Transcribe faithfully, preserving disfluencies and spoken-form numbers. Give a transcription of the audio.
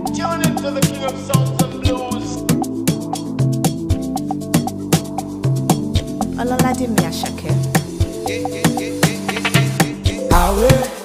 Tune into the king of sounds and blues. Ọlọ́ládé mi Àṣàkẹ́.